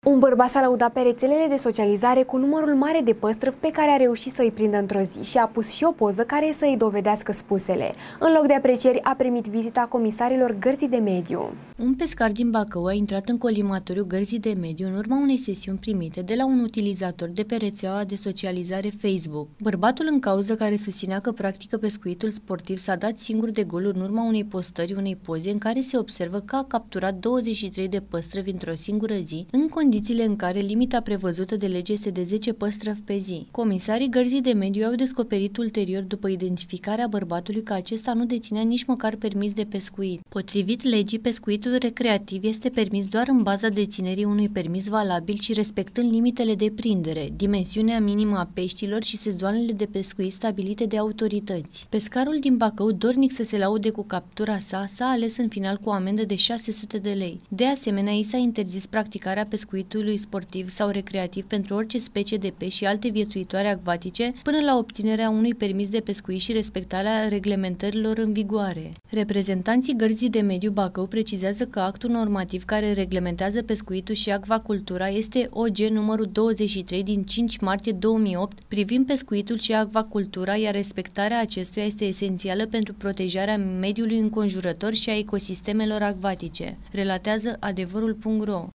Un bărbat s-a lăudat pe rețelele de socializare cu numărul mare de păstrăvi pe care a reușit să îi prindă într-o zi și a pus și o poză care să îi dovedească spusele. În loc de aprecieri, a primit vizita comisarilor Gărzii de Mediu. Un pescar din Bacău a intrat în colimatoriu Gărzii de Mediu în urma unei sesiuni primite de la un utilizator de pe rețeaua de socializare Facebook. Bărbatul în cauză, care susținea că practică pescuitul sportiv, s-a dat singur de gol în urma unei postări unei poze în care se observă că a capturat 23 de păstrăvi într-o singură zi, în condițiile în care limita prevăzută de lege este de 10 păstrăvi pe zi. Comisarii Gărzii de Mediu au descoperit ulterior, după identificarea bărbatului, că acesta nu deținea nici măcar permis de pescuit. Potrivit legii, pescuitul recreativ este permis doar în baza deținerii unui permis valabil și respectând limitele de prindere, dimensiunea minimă a peștilor și sezoanele de pescuit stabilite de autorități. Pescarul din Bacău, dornic să se laude cu captura sa, s-a ales în final cu o amendă de 600 de lei. De asemenea, i s-a interzis practicarea pescuitului sportiv sau recreativ pentru orice specie de pești și alte viețuitoare acvatice, până la obținerea unui permis de pescuit și respectarea reglementărilor în vigoare. Reprezentanții Gărzii de Mediu Bacău precizează că actul normativ care reglementează pescuitul și acvacultura este OG numărul 23 din 5 martie 2008 privind pescuitul și acvacultura, iar respectarea acestuia este esențială pentru protejarea mediului înconjurător și a ecosistemelor acvatice, relatează adevărul.ro.